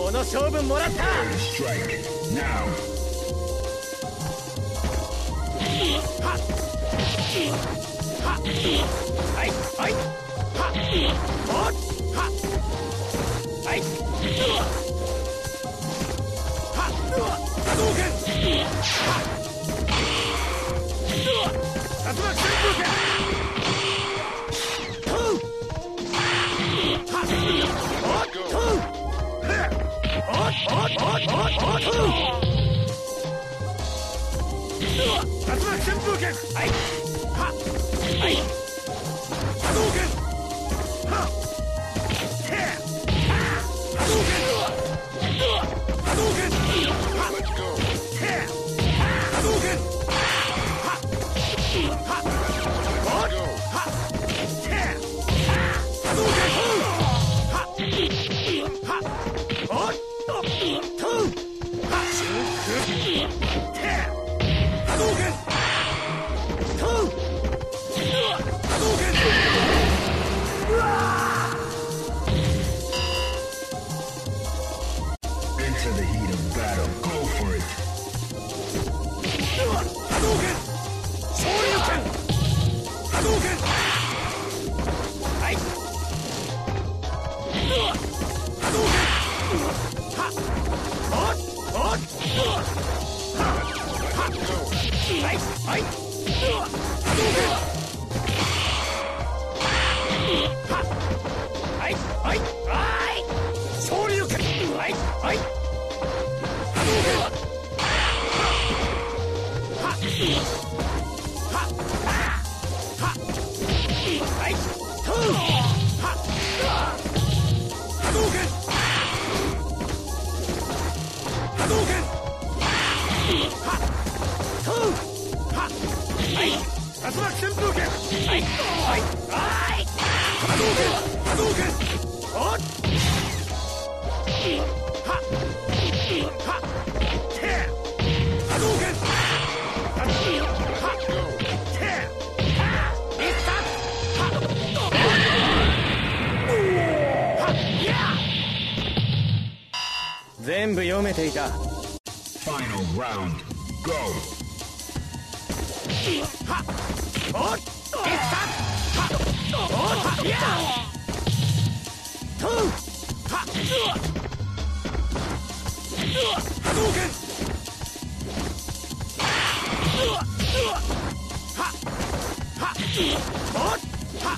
この勝負もらった。はいはいはっはい波動拳竜巻旋風拳竜巻旋風拳はいははい波動拳はて波動拳波動拳はて波動拳はははて波動拳はははとは真空て波動拳と波動拳うわ Into the heat of battle, go for it. 波動拳昇竜拳波動拳はい波動拳はっおっははいはい波動拳ははいはいはい昇竜拳はいはい波動拳はははいとは波動拳波動拳はとははい竜巻旋風拳はいはいはい波動拳波動拳おっははて波動拳はていったはや全部読めていた。 Final round, go. はおっいったはおっやとは波動拳ははおっは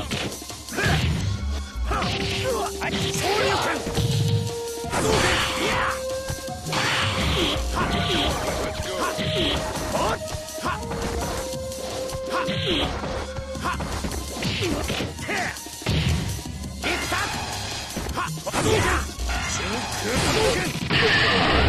はい昇竜拳波動拳やははおっはははていったはや真空波動拳